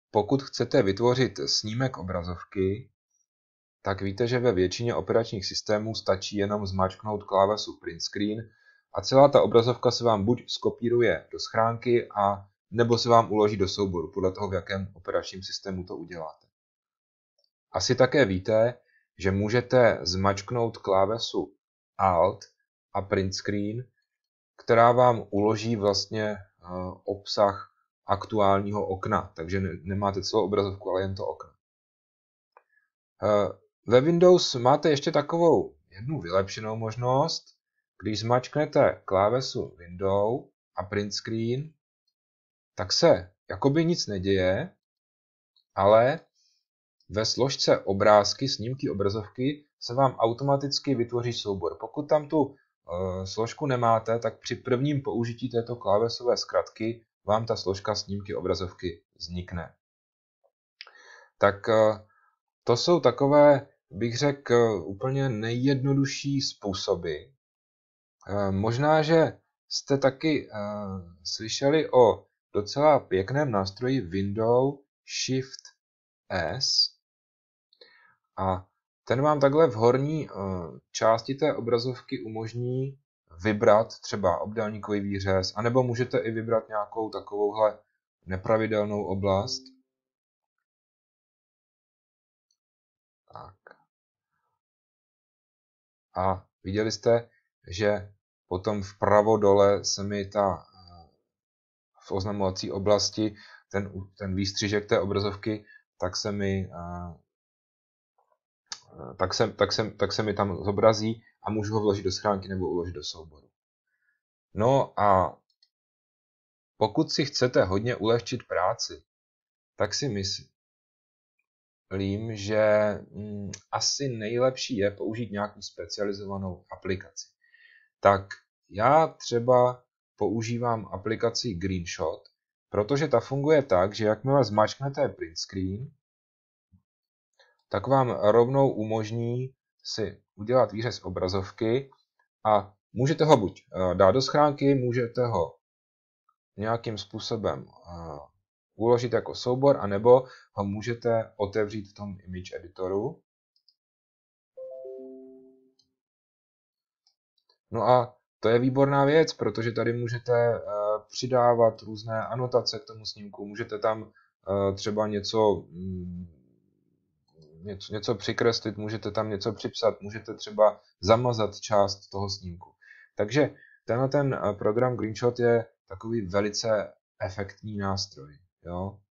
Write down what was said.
pokud chcete vytvořit snímek obrazovky, tak víte, že ve většině operačních systémů stačí jenom zmáčknout klávesu Print Screen a celá ta obrazovka se vám buď skopíruje do schránky, a nebo se vám uloží do souboru, podle toho, v jakém operačním systému to uděláte. Asi také víte, že můžete zmačknout klávesu Alt a Print Screen, která vám uloží vlastně obsah aktuálního okna, takže nemáte celou obrazovku, ale jen to okno. Ve Windows máte ještě takovou jednu vylepšenou možnost. Když zmačknete klávesu Windows a Print Screen, tak se jakoby nic neděje, ale ve složce obrázky, snímky obrazovky se vám automaticky vytvoří soubor. Pokud tam tu složku nemáte, tak při prvním použití této klávesové zkratky vám ta složka snímky obrazovky vznikne. Tak to jsou takové, bych řekl, úplně nejjednodušší způsoby. Možná, že jste taky slyšeli o docela pěkném nástroji Windows Shift S. A ten vám takhle v horní části té obrazovky umožní vybrat třeba obdélníkový výřez, anebo můžete i vybrat nějakou takovouhle nepravidelnou oblast. Tak. A viděli jste, že potom vpravo dole se mi v oznamovací oblasti ten výstřižek té obrazovky, tak se mi tam zobrazí a můžu ho vložit do schránky nebo uložit do souboru. No a pokud si chcete hodně ulehčit práci, tak si myslím, že asi nejlepší je použít nějakou specializovanou aplikaci. Tak já třeba používám aplikaci Greenshot, protože ta funguje tak, že jakmile zmačknete Print Screen, tak vám rovnou umožní si udělat výřez obrazovky a můžete ho buď dát do schránky, můžete ho nějakým způsobem uložit jako soubor, anebo ho můžete otevřít v tom image editoru. No a to je výborná věc, protože tady můžete přidávat různé anotace k tomu snímku, můžete tam třeba něco přikreslit, můžete tam něco připsat, můžete třeba zamazat část toho snímku. Takže ten program Greenshot je takový velice efektní nástroj. Jo?